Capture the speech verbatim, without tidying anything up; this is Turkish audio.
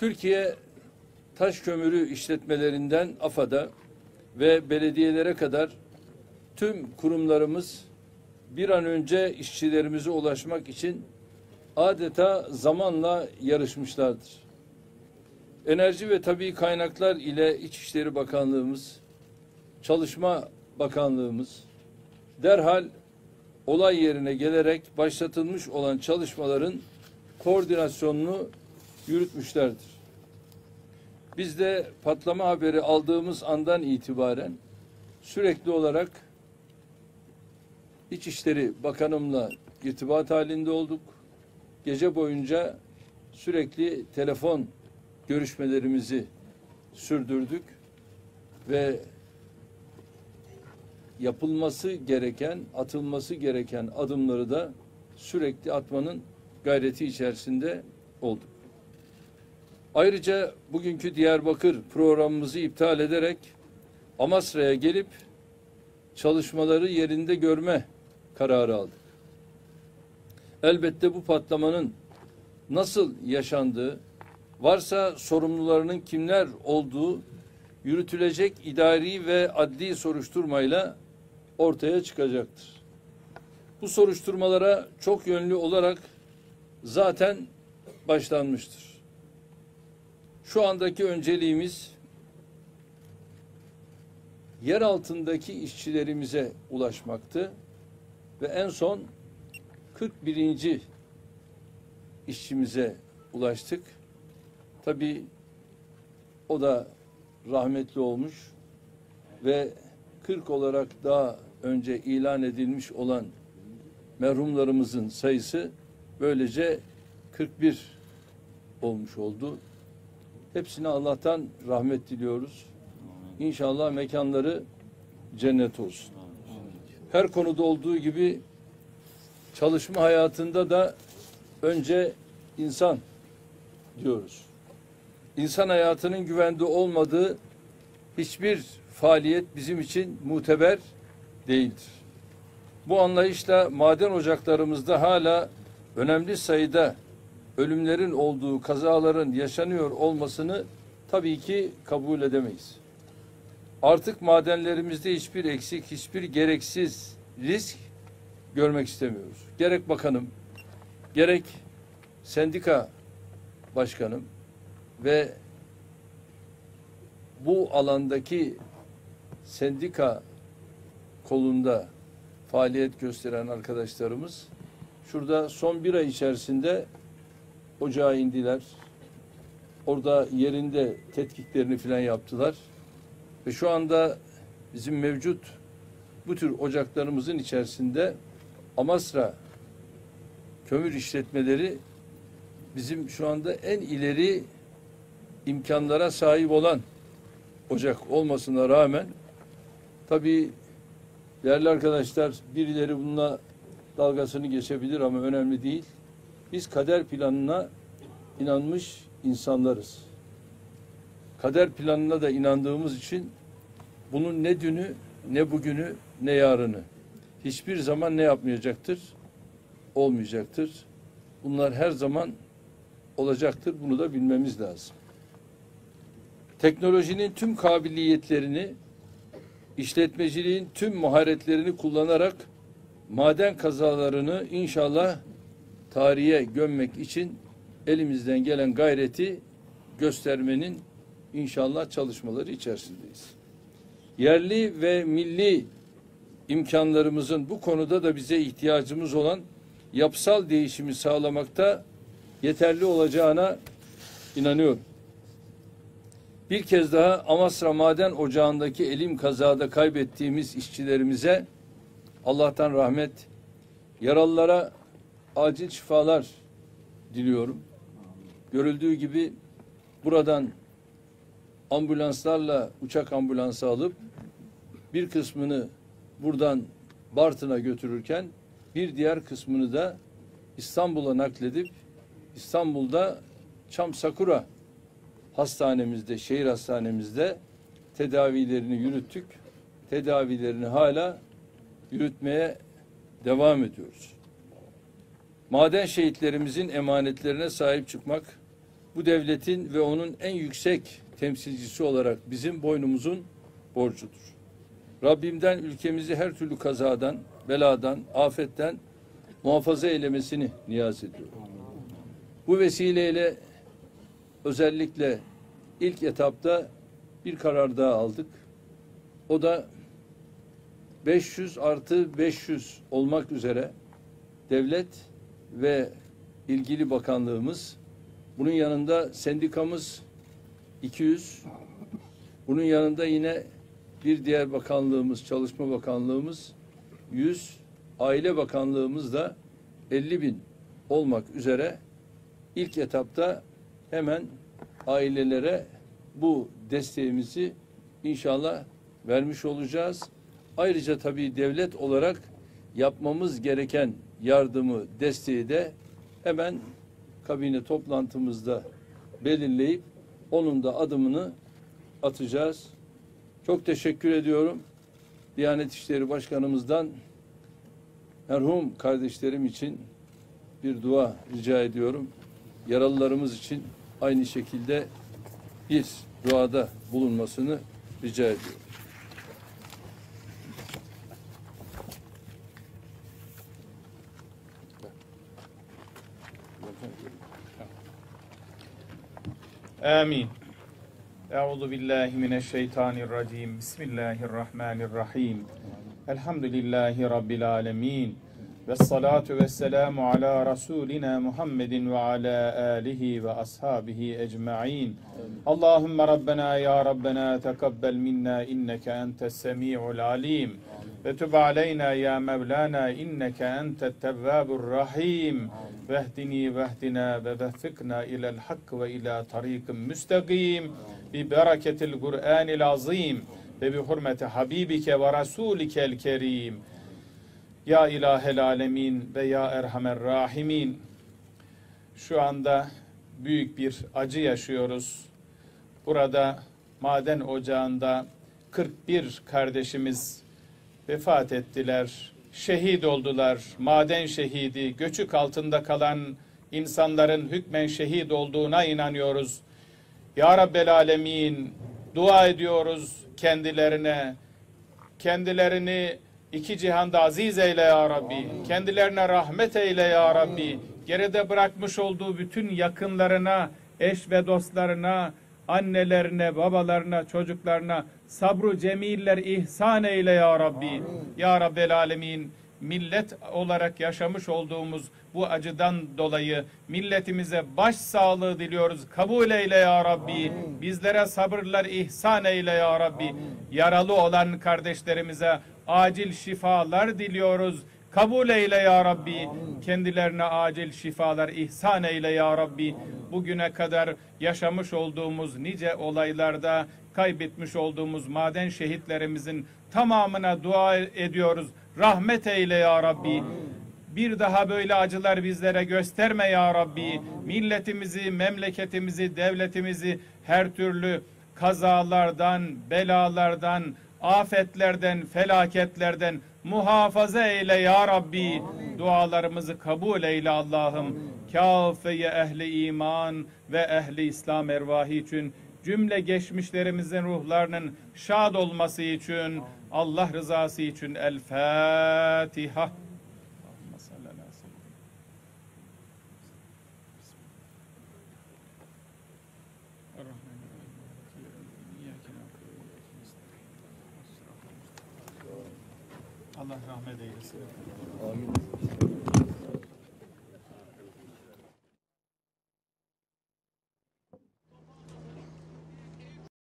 Türkiye taş kömürü işletmelerinden AFAD'a ve belediyelere kadar tüm kurumlarımız bir an önce işçilerimize ulaşmak için adeta zamanla yarışmışlardır. Enerji ve Tabii Kaynaklar ile İçişleri Bakanlığımız, Çalışma Bakanlığımız derhal olay yerine gelerek başlatılmış olan çalışmaların koordinasyonunu yürütmüşlerdir. Biz de patlama haberi aldığımız andan itibaren sürekli olarak İçişleri Bakanımla irtibat halinde olduk. Gece boyunca sürekli telefon görüşmelerimizi sürdürdük ve yapılması gereken, atılması gereken adımları da sürekli atmanın gayreti içerisinde olduk. Ayrıca bugünkü Diyarbakır programımızı iptal ederek Amasra'ya gelip çalışmaları yerinde görme kararı aldık. Elbette bu patlamanın nasıl yaşandığı, varsa sorumlularının kimler olduğu yürütülecek idari ve adli soruşturmayla ortaya çıkacaktır. Bu soruşturmalara çok yönlü olarak zaten başlanmıştır. Şu andaki önceliğimiz yer altındaki işçilerimize ulaşmaktı ve en son kırk birinci işçimize ulaştık. Tabii o da rahmetli olmuş ve kırk olarak daha önce ilan edilmiş olan merhumlarımızın sayısı böylece kırk bir olmuş oldu. Hepsine Allah'tan rahmet diliyoruz. İnşallah mekanları cennet olsun. Her konuda olduğu gibi çalışma hayatında da önce insan diyoruz. İnsan hayatının güvende olmadığı hiçbir faaliyet bizim için muteber değildir. Bu anlayışla maden ocaklarımızda hala önemli sayıda ölümlerin olduğu, kazaların yaşanıyor olmasını tabii ki kabul edemeyiz. Artık madenlerimizde hiçbir eksik, hiçbir gereksiz risk görmek istemiyoruz. Gerek bakanım, gerek sendika başkanım ve bu alandaki sendika kolunda faaliyet gösteren arkadaşlarımız şurada son bir ay içerisinde ocağa indiler. Orada yerinde tetkiklerini filan yaptılar. Ve şu anda bizim mevcut bu tür ocaklarımızın içerisinde Amasra kömür işletmeleri bizim şu anda en ileri imkanlara sahip olan ocak olmasına rağmen tabii değerli arkadaşlar birileri bununla dalgasını geçebilir ama önemli değil. Biz kader planına inanmış insanlarız. Kader planına da inandığımız için bunun ne dünü, ne bugünü, ne yarını hiçbir zaman ne yapmayacaktır? Olmayacaktır. Bunlar her zaman olacaktır. Bunu da bilmemiz lazım. Teknolojinin tüm kabiliyetlerini, işletmeciliğin tüm maharetlerini kullanarak maden kazalarını inşallah tarihe gömmek için elimizden gelen gayreti göstermenin inşallah çalışmaları içerisindeyiz. Yerli ve milli imkanlarımızın bu konuda da bize ihtiyacımız olan yapısal değişimi sağlamakta yeterli olacağına inanıyorum. Bir kez daha Amasra Maden Ocağı'ndaki elim kazada kaybettiğimiz işçilerimize Allah'tan rahmet, yaralılara acil şifalar diliyorum. Görüldüğü gibi buradan ambulanslarla uçak ambulansı alıp bir kısmını buradan Bartın'a götürürken bir diğer kısmını da İstanbul'a nakledip İstanbul'da Çam Sakura hastanemizde, şehir hastanemizde tedavilerini yürüttük. Tedavilerini hala yürütmeye devam ediyoruz. Maden şehitlerimizin emanetlerine sahip çıkmak, bu devletin ve onun en yüksek temsilcisi olarak bizim boynumuzun borcudur. Rabbimden ülkemizi her türlü kazadan, beladan, afetten muhafaza eylemesini niyaz ediyorum. Bu vesileyle özellikle ilk etapta bir karar daha aldık. O da beş yüz artı beş yüz olmak üzere devlet ve ilgili bakanlığımız, bunun yanında sendikamız iki yüz, bunun yanında yine bir diğer bakanlığımız, Çalışma Bakanlığımız yüz, Aile Bakanlığımız da elli bin olmak üzere ilk etapta hemen ailelere bu desteğimizi inşallah vermiş olacağız. Ayrıca tabii devlet olarak yapmamız gereken yardımı, desteği de hemen kabine toplantımızda belirleyip onun da adımını atacağız. Çok teşekkür ediyorum. Diyanet İşleri Başkanımızdan merhum kardeşlerim için bir dua rica ediyorum. Yaralılarımız için aynı şekilde bir duada bulunmasını rica ediyorum. Amin. Euzu billahi mineşşeytanirracim. Bismillahirrahmanirrahim. Elhamdülillahi rabbil alamin. Ves salatu vesselamu ala rasulina Muhammedin ve ala alihi ve ashabihi ecmaîn. Allahumme rabbena ya rabbena tekabbel minna inneke entes semi'ul alim. Ve tub aleyna ya Mevlana inneke entet tevvabur rahim. Vehdini vehdina ve veffikna ilel hak ve ila tarikim müstakim bi bereketil Kur'anil azim ve bi hurmeti habibike ve rasulikel kerim. Ya ilahel alemin ve ya erhamer rahimin. Şu anda büyük bir acı yaşıyoruz. Burada maden ocağında kırk bir kardeşimiz vefat ettiler, şehit oldular. Maden şehidi, göçük altında kalan insanların hükmen şehit olduğuna inanıyoruz. Ya Rabbel Alemin, dua ediyoruz kendilerine. Kendilerini iki cihanda aziz eyle ya Rabbi. Kendilerine rahmet eyle ya Rabbi. Geride bırakmış olduğu bütün yakınlarına, eş ve dostlarına, annelerine, babalarına, çocuklarına sabru cemiller ihsan eyle ya Rabbi. Amin. Ya Rabbel Alemin, millet olarak yaşamış olduğumuz bu acıdan dolayı milletimize baş sağlığı diliyoruz. Kabul eyle ya Rabbi. Amin. Bizlere sabırlar ihsan eyle ya Rabbi. Amin. Yaralı olan kardeşlerimize acil şifalar diliyoruz. Kabul eyle ya Rabbi. Amin. Kendilerine acil şifalar ihsan eyle ya Rabbi. Bugüne kadar yaşamış olduğumuz nice olaylarda kaybetmiş olduğumuz maden şehitlerimizin tamamına dua ediyoruz. Rahmet eyle ya Rabbi. Amin. Bir daha böyle acılar bizlere gösterme ya Rabbi. Amin. Milletimizi, memleketimizi, devletimizi her türlü kazalardan, belalardan, afetlerden, felaketlerden muhafaza eyle ya Rabbi. Amin. Dualarımızı kabul eyle Allah'ım. Kâfeye ehli iman ve ehli İslam ervahı için, cümle geçmişlerimizin ruhlarının şad olması için, Allah rızası için El Fatiha. Allah rahmet eylesin. Amin.